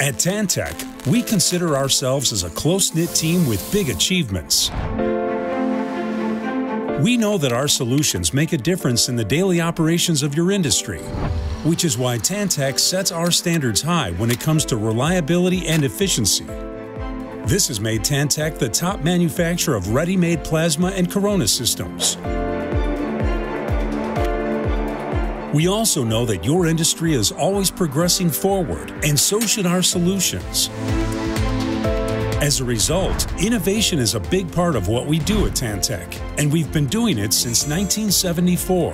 At Tantec, we consider ourselves as a close-knit team with big achievements. We know that our solutions make a difference in the daily operations of your industry, which is why Tantec sets our standards high when it comes to reliability and efficiency. This has made Tantec the top manufacturer of ready-made plasma and corona systems. We also know that your industry is always progressing forward, and so should our solutions. As a result, innovation is a big part of what we do at Tantec, and we've been doing it since 1974.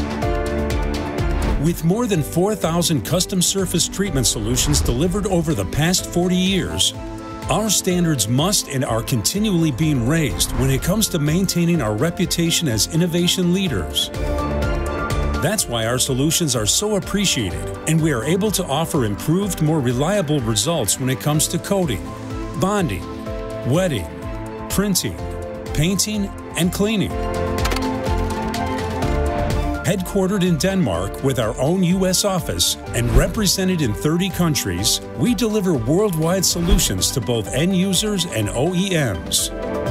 With more than 4,000 custom surface treatment solutions delivered over the past 40 years, our standards must and are continually being raised when it comes to maintaining our reputation as innovation leaders. That's why our solutions are so appreciated, and we are able to offer improved, more reliable results when it comes to coating, bonding, wetting, printing, painting, and cleaning. Headquartered in Denmark with our own U.S. office and represented in 30 countries, we deliver worldwide solutions to both end users and OEMs.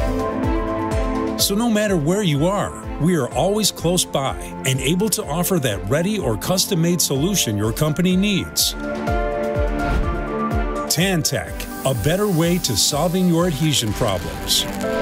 So no matter where you are, we are always close by and able to offer that ready or custom-made solution your company needs. Tantec, a better way to solving your adhesion problems.